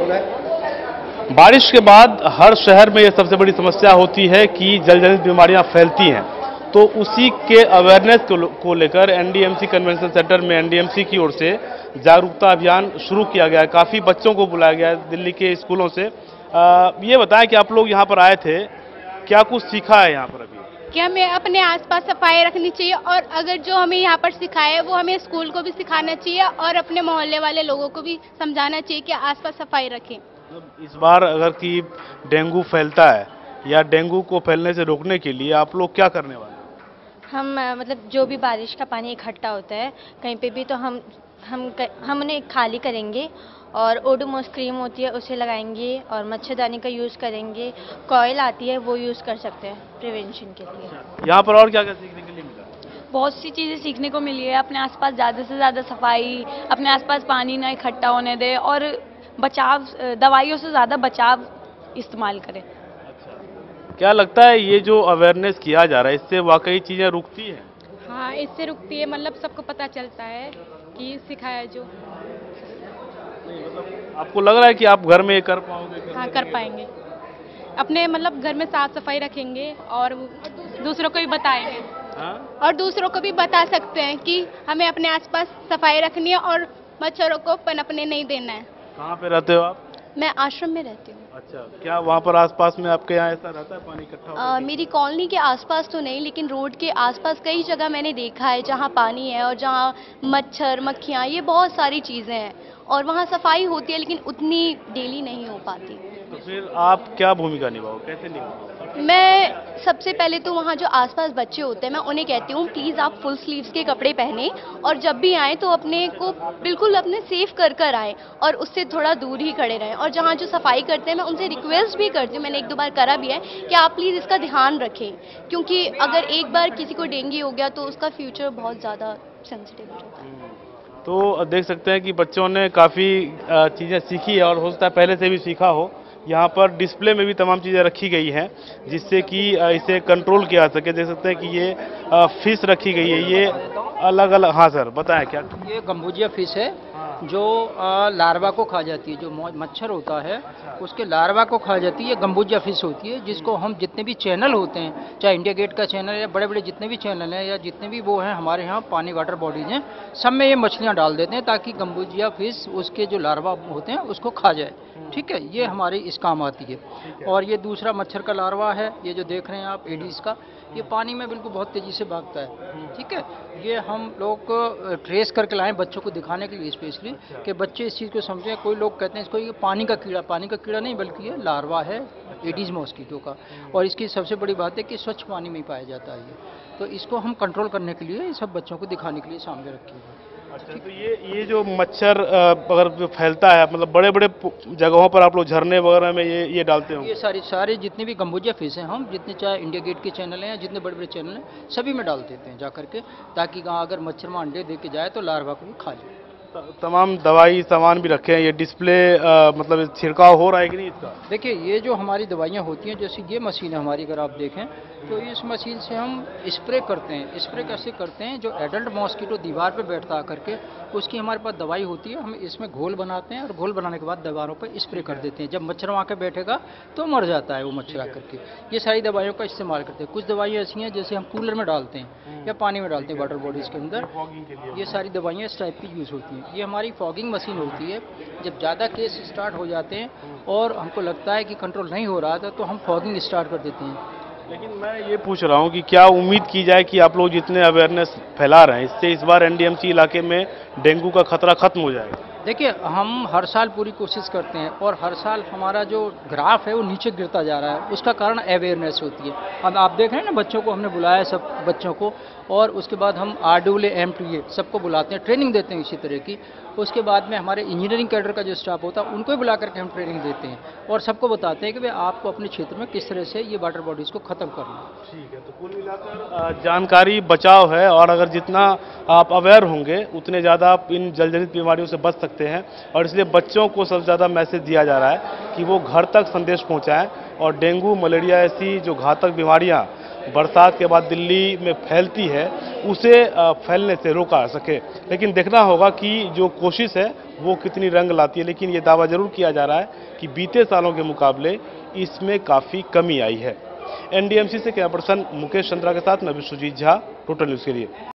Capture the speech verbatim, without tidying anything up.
बारिश के बाद हर शहर में यह सबसे बड़ी समस्या होती है कि जल जनित बीमारियां फैलती हैं। तो उसी के अवेयरनेस को लेकर एनडीएमसी कन्वेंशन सेंटर में एनडीएमसी की ओर से जागरूकता अभियान शुरू किया गया है। काफ़ी बच्चों को बुलाया गया है दिल्ली के स्कूलों से। आ, ये बताएं कि आप लोग यहाँ पर आए थे, क्या कुछ सीखा है यहाँ पर अभी? कि हमें अपने आसपास सफाई रखनी चाहिए और अगर जो हमें यहाँ पर सिखाया है वो हमें स्कूल को भी सिखाना चाहिए और अपने मोहल्ले वाले लोगों को भी समझाना चाहिए कि आसपास सफाई रखें। इस बार अगर कि डेंगू फैलता है या डेंगू को फैलने से रोकने के लिए आप लोग क्या करने वाले हैं? हम मतलब जो भी बारिश का पानी इकट्ठा होता है कहीं पे भी तो हम हम हम उन्हें खाली करेंगे और ओडोमॉस क्रीम होती है उसे लगाएंगे और मच्छरदानी का यूज़ करेंगे। कॉयल आती है वो यूज़ कर सकते हैं प्रिवेंशन के लिए। यहाँ पर और क्या क्या सीखने के लिए मिला? बहुत सी चीज़ें सीखने को मिली है। अपने आसपास ज़्यादा से ज़्यादा सफाई, अपने आसपास पानी ना इकट्ठा होने दे और बचाव, दवाइयों से ज़्यादा बचाव इस्तेमाल करें। क्या लगता है ये जो अवेयरनेस किया जा रहा है इससे वाकई चीज़ें रुकती है? हाँ, इससे रुकती है। मतलब सबको पता चलता है कि सिखाया जो। नहीं, मतलब आपको लग रहा है कि आप घर में ये कर पाओगे? हाँ, कर पाएंगे। अपने मतलब घर में साफ सफाई रखेंगे और दूसरों को भी बताएंगे। हाँ? और दूसरों को भी बता सकते हैं कि हमें अपने आसपास सफाई रखनी है और मच्छरों को पनपने नहीं देना है। कहाँ पे रहते हो आप? मैं आश्रम में रहती हूँ। अच्छा, क्या वहाँ पर आसपास में आपके यहाँ ऐसा रहता है पानी इकट्ठा? मेरी कॉलोनी के आसपास तो नहीं, लेकिन रोड के आसपास कई जगह मैंने देखा है जहाँ पानी है और जहाँ मच्छर मक्खियाँ ये बहुत सारी चीज़ें हैं और वहाँ सफाई होती है लेकिन उतनी डेली नहीं हो पाती। तो फिर आप क्या भूमिका निभाओ, कैसे निभाओ? मैं सबसे पहले तो वहाँ जो आसपास बच्चे होते हैं मैं उन्हें कहती हूँ प्लीज़ आप फुल स्लीव्स के कपड़े पहने और जब भी आएँ तो अपने को बिल्कुल अपने सेफ कर कर आएँ और उससे थोड़ा दूर ही खड़े रहें। और जहाँ जो सफाई करते हैं मैं उनसे रिक्वेस्ट भी करती हूँ, मैंने एक दो बार करा भी है कि आप प्लीज़ इसका ध्यान रखें, क्योंकि अगर एक बार किसी को डेंगू हो गया तो उसका फ्यूचर बहुत ज़्यादा सेंसिटिव हो जाता है। तो देख सकते हैं कि बच्चों ने काफ़ी चीज़ें सीखी है और हो सकता है पहले से भी सीखा हो। यहाँ पर डिस्प्ले में भी तमाम चीज़ें रखी गई हैं जिससे कि इसे कंट्रोल किया जा सके। देख सकते हैं कि ये फिश रखी गई है, ये अलग अलग। हाँ सर, बताएं क्या? ये गंबूजिया फिश है जो लार्वा को खा जाती है, जो मच्छर होता है उसके लार्वा को खा जाती है। ये गंबूजिया फिश होती है जिसको हम जितने भी चैनल होते हैं, चाहे इंडिया गेट का चैनल या बड़े बड़े जितने भी चैनल हैं या जितने भी वो हैं हमारे यहाँ पानी वाटर बॉडीज हैं, सब में ये मछलियाँ डाल देते हैं ताकि गंबूजिया फिश उसके जो लार्वा होते हैं उसको खा जाए। ठीक है, ये हमारी इस काम आती है। और ये दूसरा मच्छर का लार्वा है, ये जो देख रहे हैं आप एडीज का, ये पानी में बिल्कुल बहुत तेज़ी से भागता है। ठीक है, ये हम लोग ट्रेस करके लाएं बच्चों को दिखाने के लिए स्पेशली कि बच्चे इस चीज़ को समझें। कोई लोग कहते हैं इसको ये पानी का कीड़ा, पानी का कीड़ा नहीं बल्कि ये लार्वा है एडीज मॉस्किटो का, और इसकी सबसे बड़ी बात है कि स्वच्छ पानी में ही पाया जाता है ये। तो इसको हम कंट्रोल करने के लिए सब बच्चों को दिखाने के लिए सामने रखे हैं। अच्छा, तो ये ये जो मच्छर अगर फैलता है, मतलब बड़े बड़े जगहों पर आप लोग झरने वगैरह में ये ये डालते हो? ये सारी सारे जितने भी गंबूजिया फिश हैं हम जितने चाहे इंडिया गेट के चैनल हैं, जितने बड़े बड़े चैनल हैं सभी में डाल देते हैं जा करके, ताकि अगर मच्छर में अंडे दे के जाए तो लार्वा को भी खा जाए। तमाम दवाई सामान भी रखे हैं। ये डिस्प्ले आ, मतलब छिड़काव हो रहा है कि नहीं इसका? देखिए, ये जो हमारी दवाइयाँ होती हैं, जैसे ये मशीन है हमारी, अगर आप देखें तो इस मशीन से हम स्प्रे करते हैं। स्प्रे कैसे करते हैं? जो एडल्ट मॉस्किटो दीवार पे बैठता आ करके उसकी हमारे पास दवाई होती है, हम इसमें घोल बनाते हैं और घोल बनाने के बाद दीवारों पर स्प्रे कर देते हैं। जब मच्छर वहाँ के बैठेगा तो मर जाता है वो मच्छर आ करके। ये सारी दवाइयों का इस्तेमाल करते हैं। कुछ दवाइयाँ ऐसी हैं जैसे हम कूलर में डालते हैं या पानी में डालते हैं वाटर बॉडीज़ के अंदर, ये सारी दवाइयाँ इस टाइप की यूज़ होती हैं। ये हमारी फॉगिंग मशीन होती है। जब ज़्यादा केस स्टार्ट हो जाते हैं और हमको लगता है कि कंट्रोल नहीं हो रहा था तो हम फॉगिंग स्टार्ट कर देते हैं। लेकिन मैं ये पूछ रहा हूँ कि क्या उम्मीद की जाए कि आप लोग जितने अवेयरनेस फैला रहे हैं इससे इस बार एनडीएमसी इलाके में डेंगू का खतरा खत्म हो जाएगा? देखिए, हम हर साल पूरी कोशिश करते हैं और हर साल हमारा जो ग्राफ है वो नीचे गिरता जा रहा है। उसका कारण अवेयरनेस होती है। अब आप देख रहे हैं ना, बच्चों को हमने बुलाया, सब बच्चों को, और उसके बाद हम R W M two A सबको बुलाते हैं, ट्रेनिंग देते हैं इसी तरह की। उसके बाद में हमारे इंजीनियरिंग कैडर का जो स्टाफ होता है उनको भी बुला करके हम ट्रेनिंग देते हैं और सबको बताते हैं कि भाई आपको अपने क्षेत्र में किस तरह से ये वाटर बॉडीज़ को ख़त्म करना है। ठीक है, तो कुल मिलाकर जानकारी बचाव है और अगर जितना आप अवेयर होंगे उतने ज़्यादा आप इन जल जनित बीमारियों से बच सकते हैं। और इसलिए बच्चों को सबसे ज़्यादा मैसेज दिया जा रहा है कि वो घर तक संदेश पहुँचाएँ और डेंगू मलेरिया ऐसी जो घातक बीमारियाँ बरसात के बाद दिल्ली में फैलती है उसे फैलने से रोका सके। लेकिन देखना होगा कि जो कोशिश है वो कितनी रंग लाती है। लेकिन ये दावा जरूर किया जा रहा है कि बीते सालों के मुकाबले इसमें काफ़ी कमी आई है। एनडीएमसी से कैमरा पर्सन मुकेश चंद्रा के साथ मैं विश्वजीत झा, टोटल न्यूज़ के लिए।